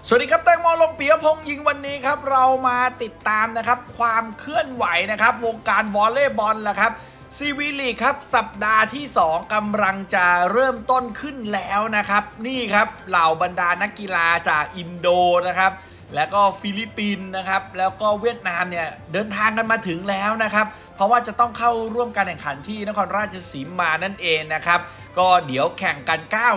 สวัสดีครับแตงโมลงปิยพงษ์ยิงวันนี้ครับเรามาติดตามนะครับความเคลื่อนไหวนะครับวงการวอลเลย์บอลละครับซีวีลีกครับสัปดาห์ที่2กำลังจะเริ่มต้นขึ้นแล้วนะครับนี่ครับเหล่าบรรดานักกีฬาจากอินโดนะครับแล้วก็ฟิลิปปินส์นะครับแล้วก็เวียดนามเนี่ยเดินทางกันมาถึงแล้วนะครับเพราะว่าจะต้องเข้าร่วมการแข่งขันที่นครราชสีมานั่นเองนะครับก็เดี๋ยวแข่งกัน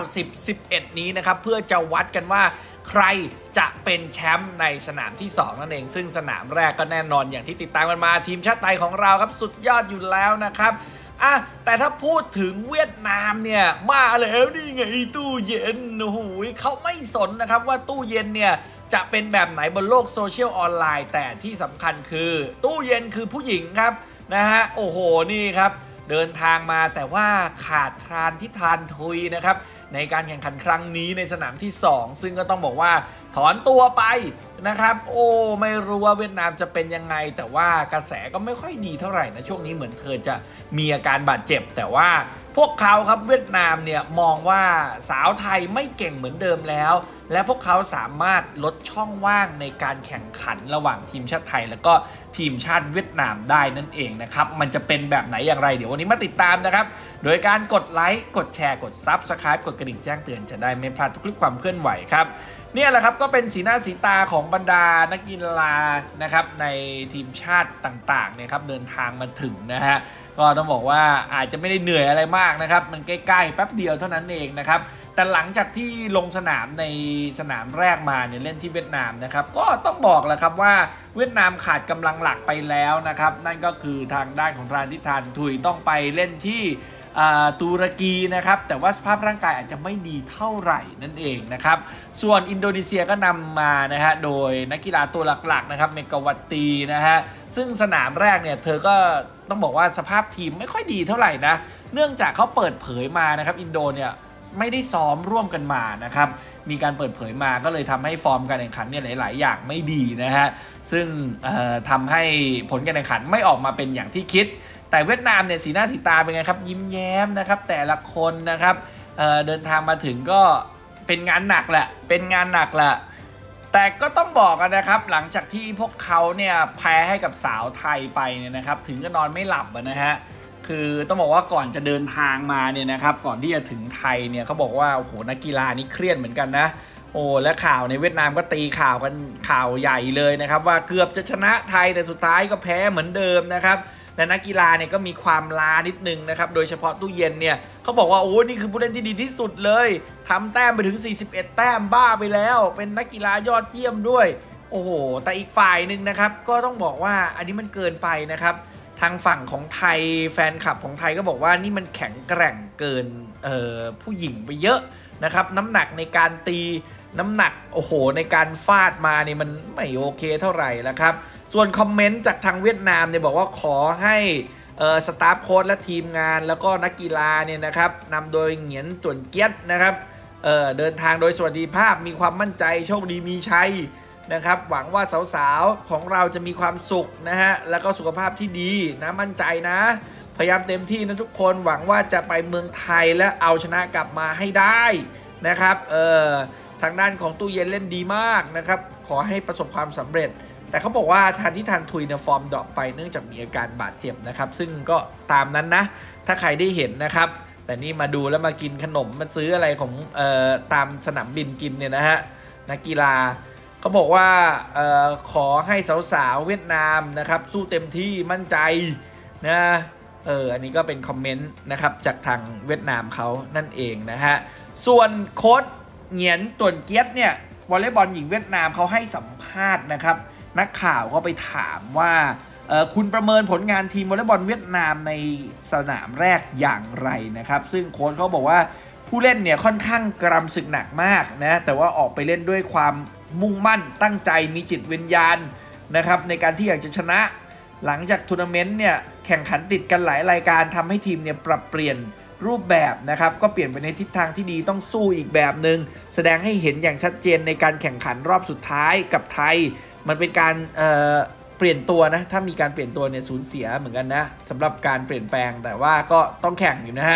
9-10-11นี้นะครับเพื่อจะวัดกันว่าใครจะเป็นแชมป์ในสนามที่2นั่นเองซึ่งสนามแรกก็แน่นอนอย่างที่ติดตามกันมาทีมชาติไทยของเราครับสุดยอดอยู่แล้วนะครับแต่ถ้าพูดถึงเวียดนามเนี่ยมาแล้วนี่ไงตู้เย็นโอ้โหเขาไม่สนนะครับว่าตู้เย็นเนี่ยจะเป็นแบบไหนบนโลกโซเชียลออนไลน์แต่ที่สำคัญคือตู้เย็นคือผู้หญิงครับนะฮะโอ้โหนี่ครับเดินทางมาแต่ว่าขาดทานที่ทานทุยนะครับในการแข่งขันครั้งนี้ในสนามที่2ซึ่งก็ต้องบอกว่าถอนตัวไปนะครับโอ้ไม่รู้ว่าเวียดนามจะเป็นยังไงแต่ว่ากระแสก็ไม่ค่อยดีเท่าไหร่นะช่วงนี้เหมือนเธอจะมีอาการบาดเจ็บแต่ว่าพวกเขาครับเวียดนามเนี่ยมองว่าสาวไทยไม่เก่งเหมือนเดิมแล้วและพวกเขาสามารถลดช่องว่างในการแข่งขันระหว่างทีมชาติไทยแล้วก็ทีมชาติเวียดนามได้นั่นเองนะครับมันจะเป็นแบบไหนอย่างไรเดี๋ยววันนี้มาติดตามนะครับโดยการกดไลค์กดแชร์กด Subscribe กดกระดิ่งแจ้งเตือนจะได้ไม่พลาดทุกคลิปความเคลื่อนไหวครับเนี่ยแหละครับก็เป็นสีหน้าสีตาของบรรดานักกีฬานะครับในทีมชาติต่างๆเนี่ยครับเดินทางมาถึงนะฮะก็ต้องบอกว่าอาจจะไม่ได้เหนื่อยอะไรมากนะครับมันใกล้ๆแป๊บเดียวเท่านั้นเองนะครับแต่หลังจากที่ลงสนามในสนามแรกมาเนี่ยเล่นที่เวียดนามนะครับก็ต้องบอกแหละครับว่าเวียดนามขาดกำลังหลักไปแล้วนะครับนั่นก็คือทางด้านของทานทิทานทุยต้องไปเล่นที่ตุรกีนะครับแต่ว่าสภาพร่างกายอาจจะไม่ดีเท่าไหร่นั่นเองนะครับส่วนอินโดนีเซียก็นำมานะฮะโดยนักกีฬาตัวหลักๆนะครับเมกวัตตีนะฮะซึ่งสนามแรกเนี่ยเธอก็ต้องบอกว่าสภาพทีมไม่ค่อยดีเท่าไหร่นะเนื่องจากเขาเปิดเผยมานะครับอินโดเนี่ยไม่ได้ซ้อมร่วมกันมานะครับมีการเปิดเผยมาก็เลยทำให้ฟอร์มการแข่งขันเนี่ยหลายๆอย่างไม่ดีนะฮะซึ่งทำให้ผลการแข่งขันไม่ออกมาเป็นอย่างที่คิดแต่เวียดนามเนี่ยสีหน้าสีตาเป็นไงครับยิ้มแย้มนะครับแต่ละคนนะครับเดินทางมาถึงก็เป็นงานหนักแหละแต่ก็ต้องบอกกันนะครับหลังจากที่พวกเขาเนี่ยแพ้ให้กับสาวไทยไปเนี่ยนะครับถึงก็นอนไม่หลับนะฮะคือต้องบอกว่าก่อนจะเดินทางมาเนี่ยนะครับก่อนที่จะถึงไทยเนี่ยเขาบอกว่าโอ้โหนักกีฬานี่เครียดเหมือนกันนะโอ้และข่าวในเวียดนามก็ตีข่าวกันข่าวใหญ่เลยนะครับว่าเกือบจะชนะไทยแต่สุดท้ายก็แพ้เหมือนเดิมนะครับและนักกีฬาเนี่ยก็มีความล้านิดนึงนะครับโดยเฉพาะตู้เย็นเนี่ยเขาบอกว่าโอ้นี่คือผู้เล่นที่ดีที่สุดเลยทำแต้มไปถึง41แต้มบ้าไปแล้วเป็นนักกีฬายอดเยี่ยมด้วยโอ้โหแต่อีกฝ่ายหนึ่งนะครับก็ต้องบอกว่าอันนี้มันเกินไปนะครับทางฝั่งของไทยแฟนคลับของไทยก็บอกว่านี่มันแข็งแกร่งเกินผู้หญิงไปเยอะนะครับน้ำหนักในการตีน้ำหนักโอ้โหในการฟาดมาเนี่ยมันไม่โอเคเท่าไหร่แล้วครับส่วนคอมเมนต์จากทางเวียดนามเนี่ยบอกว่าขอให้สตาฟโค้ชและทีมงานแล้วก็นักกีฬาเนี่ยนะครับนำโดยเหงียนต่วนเกียรตินะครับเดินทางโดยสวัสดิภาพมีความมั่นใจโชคดีมีชัยนะครับหวังว่าสาวๆของเราจะมีความสุขนะฮะแล้วก็สุขภาพที่ดีนะมั่นใจนะพยายามเต็มที่นะทุกคนหวังว่าจะไปเมืองไทยและเอาชนะกลับมาให้ได้นะครับทางด้านของตู้เย็นเล่นดีมากนะครับขอให้ประสบความสำเร็จแต่เขาบอกว่าทานที่ทานทุยในฟอร์มดรอปไปเนื่องจากมีอาการบาดเจ็บนะครับซึ่งก็ตามนั้นนะถ้าใครได้เห็นนะครับแต่นี่มาดูแล้วมากินขนมมาซื้ออะไรของตามสนามบินกินเนี่ยนะฮะนักกีฬาเขาบอกว่าขอให้สาวๆเวียดนามนะครับสู้เต็มที่มั่นใจนะอันนี้ก็เป็นคอมเมนต์นะครับจากทางเวียดนามเขานั่นเองนะฮะส่วนโค้ชเหงียนต่วนเกียรติเนี่ยวอลเลย์บอลหญิงเวียดนามเขาให้สัมภาษณ์นะครับนักข่าวก็ไปถามว่าคุณประเมินผลงานทีมวอลเลย์บอลเวียดนามในสนามแรกอย่างไรนะครับซึ่งโค้ชเขาบอกว่าผู้เล่นเนี่ยค่อนข้างกรำศึกหนักมากนะแต่ว่าออกไปเล่นด้วยความมุ่งมั่นตั้งใจมีจิตวิญญาณนะครับในการที่อยากจะชนะหลังจากทัวร์นาเมนต์เนี่ยแข่งขันติดกันหลายรายการทำให้ทีมเนี่ยปรับเปลี่ยนรูปแบบนะครับก็เปลี่ยนไปในทิศทางที่ดีต้องสู้อีกแบบหนึ่งแสดงให้เห็นอย่างชัดเจนในการแข่งขันรอบสุดท้ายกับไทยมันเป็นการเปลี่ยนตัวนะถ้ามีการเปลี่ยนตัวเนี่ยสูญเสียเหมือนกันนะสำหรับการเปลี่ยนแปลงแต่ว่าก็ต้องแข่งอยู่นะฮะ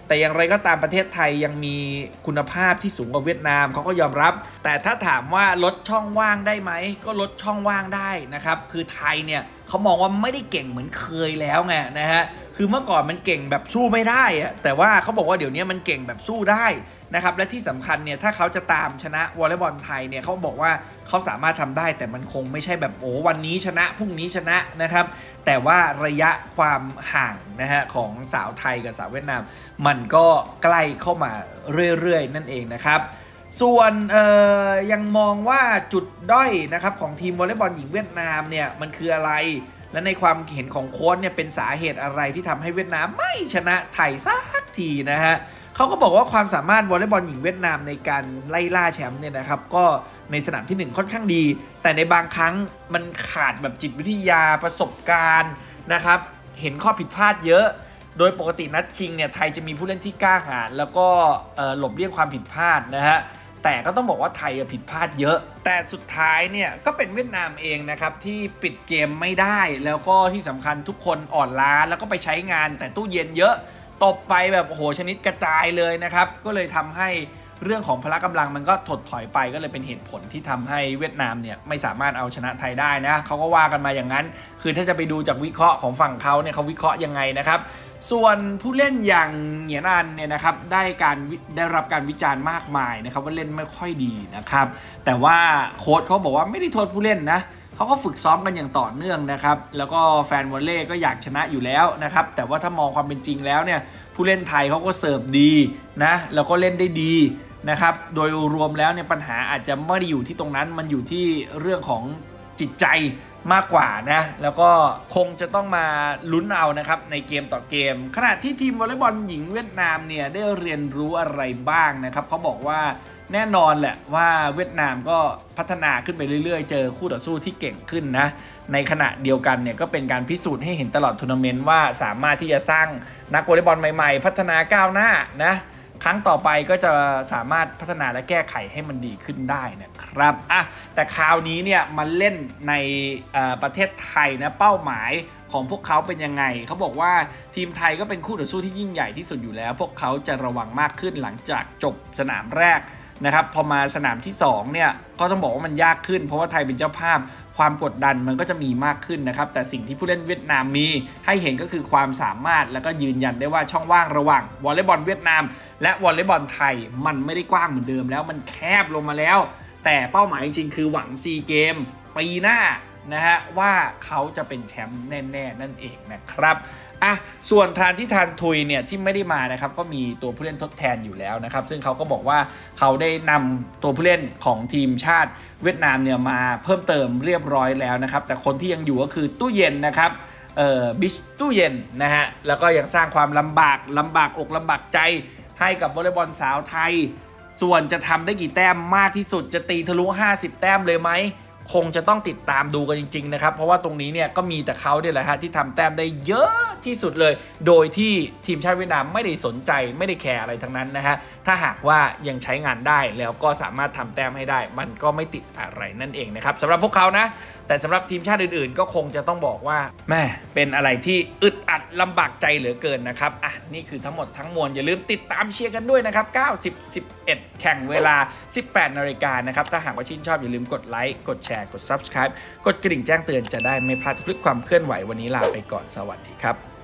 แต่อย่างไรก็ตามประเทศไทยยังมีคุณภาพที่สูงกว่าเวียดนามเขาก็ยอมรับแต่ถ้าถามว่าลดช่องว่างได้ไหมก็ลดช่องว่างได้นะครับคือไทยเนี่ยเขามองว่าไม่ได้เก่งเหมือนเคยแล้วไงนะฮะคือเมื่อก่อนมันเก่งแบบสู้ไม่ได้อะแต่ว่าเขาบอกว่าเดี๋ยวนี้มันเก่งแบบสู้ได้นะครับและที่สำคัญเนี่ยถ้าเขาจะตามชนะวอลเลย์บอลไทยเนี่ยเขาบอกว่าเขาสามารถทำได้แต่มันคงไม่ใช่แบบโอ้วันนี้ชนะพรุ่งนี้ชนะนะครับแต่ว่าระยะความห่างนะฮะของสาวไทยกับสาวเวียดนามมันก็ใกล้เข้ามาเรื่อยๆนั่นเองนะครับส่วนยังมองว่าจุดด้อยนะครับของทีมวอลเลย์บอลหญิงเวียดนามเนี่ยมันคืออะไรและในความเห็นของโค้ชเนี่ยเป็นสาเหตุอะไรที่ทำให้เวียดนามไม่ชนะไทยสักทีนะฮะเขาก็บอกว่าความสามารถวอลเลย์บอลหญิงเวียดนามในการไล่ล่าแชมป์เนี่ยนะครับก็ในสนามที่1ค่อนข้างดีแต่ในบางครั้งมันขาดแบบจิตวิทยาประสบการณ์นะครับเห็นข้อผิดพลาดเยอะโดยปกตินัดชิงเนี่ยไทยจะมีผู้เล่นที่กล้าหาญแล้วก็หลบเลี่ยงความผิดพลาดนะฮะแต่ก็ต้องบอกว่าไทยผิดพลาดเยอะแต่สุดท้ายเนี่ยก็เป็นเวียดนามเองนะครับที่ปิดเกมไม่ได้แล้วก็ที่สำคัญทุกคนอ่อนล้าแล้วก็ไปใช้งานแต่ตู้เย็นเยอะตบไปแบบโอ้โหชนิดกระจายเลยนะครับก็เลยทำให้เรื่องของพละกำลังมันก็ถดถอยไปก็เลยเป็นเหตุผลที่ทำให้เวียดนามเนี่ยไม่สามารถเอาชนะไทยได้นะเขาก็ว่ากันมาอย่างนั้นคือถ้าจะไปดูจากวิเคราะห์ของฝั่งเขาเนี่ยเขาวิเคราะห์ยังไงนะครับส่วนผู้เล่นอย่างเหงียนอันเนี่ยนะครับได้รับการวิจารณ์มากมายนะครับว่าเล่นไม่ค่อยดีนะครับแต่ว่าโค้ชเขาบอกว่าไม่ได้โทษผู้เล่นนะเขาก็ฝึกซ้อมกันอย่างต่อเนื่องนะครับแล้วก็แฟนวอลเลย์ก็อยากชนะอยู่แล้วนะครับแต่ว่าถ้ามองความเป็นจริงแล้วเนี่ยผู้เล่นไทยเขาก็เสิร์ฟดีนะแล้วก็เล่นได้ดีนะครับโดยรวมแล้วเนี่ยปัญหาอาจจะไม่ได้อยู่ที่ตรงนั้นมันอยู่ที่เรื่องของจิตใจมากกว่านะแล้วก็คงจะต้องมาลุ้นเอานะครับในเกมต่อเกมขณะที่ทีมวอลเลย์บอลหญิงเวียดนามเนี่ยได้เรียนรู้อะไรบ้างนะครับเขาบอกว่าแน่นอนแหละว่าเวียดนามก็พัฒนาขึ้นไปเรื่อยๆเจอคู่ต่อสู้ที่เก่งขึ้นนะในขณะเดียวกันเนี่ยก็เป็นการพิสูจน์ให้เห็นตลอดทัวร์นาเมนต์ว่าสามารถที่จะสร้างนักวอลเลย์บอลใหม่ๆพัฒนาก้าวหน้านะครั้งต่อไปก็จะสามารถพัฒนาและแก้ไขให้มันดีขึ้นได้นะครับแต่คราวนี้เนี่ยมันเล่นในประเทศไทยนะเป้าหมายของพวกเขาเป็นยังไงเขาบอกว่าทีมไทยก็เป็นคู่ต่อสู้ที่ยิ่งใหญ่ที่สุดอยู่แล้วพวกเขาจะระวังมากขึ้นหลังจากจบสนามแรกนะครับพอมาสนามที่2เนี่ยก็ต้องบอกว่ามันยากขึ้นเพราะว่าไทยเป็นเจ้าภาพความกดดันมันก็จะมีมากขึ้นนะครับแต่สิ่งที่ผู้เล่นเวียดนามมีให้เห็นก็คือความสามารถแล้วก็ยืนยันได้ว่าช่องว่างระหว่างวอลเลย์บอลเวียดนามและวอลเลย์บอลไทยมันไม่ได้กว้างเหมือนเดิมแล้วมันแคบลงมาแล้วแต่เป้าหมายจริงๆคือหวังซีเกมปีหน้านะฮะว่าเขาจะเป็นแชมป์แน่ๆนั่นเองนะครับส่วนทานที่ทานทุยเนี่ยที่ไม่ได้มานะครับก็มีตัวผู้เล่นทดแทนอยู่แล้วนะครับซึ่งเขาก็บอกว่าเขาได้นำตัวผู้เล่นของทีมชาติเวียดนามเนี่ยมาเพิ่มเติมเรียบร้อยแล้วนะครับแต่คนที่ยังอยู่ก็คือตู้เย็นนะครับบิชตู้เย็นนะฮะแล้วก็ยังสร้างความลำบากอกลำบากใจให้กับวอลเลย์บอลสาวไทยส่วนจะทำได้กี่แต้มมากที่สุดจะตีทะลุ50แต้มเลยไหมคงจะต้องติดตามดูกันจริงๆนะครับเพราะว่าตรงนี้เนี่ยก็มีแต่เขาเนี่ยแหละฮะที่ทำแต้มได้เยอะที่สุดเลยโดยที่ทีมชาติเวียดนามไม่ได้สนใจไม่ได้แคร์อะไรทั้งนั้นนะฮะถ้าหากว่ายังใช้งานได้แล้วก็สามารถทำแต้มให้ได้มันก็ไม่ติดอะไรนั่นเองนะครับสำหรับพวกเขานะแต่สำหรับทีมชาติอื่นๆก็คงจะต้องบอกว่าแม่เป็นอะไรที่อึดอัดลำบากใจเหลือเกินนะครับนี่คือทั้งหมดทั้งมวลอย่าลืมติดตามเชียร์กันด้วยนะครับ9-10-11แข่งเวลา 18 นาฬิกานะครับถ้าหากว่าชื่นชอบอย่าลืมกดไลค์กดแชร์กด Subscribe กดกระดิ่งแจ้งเตือนจะได้ไม่พลาดทุกความเคลื่อนไหววันนี้ลาไปก่อนสวัสดีครับ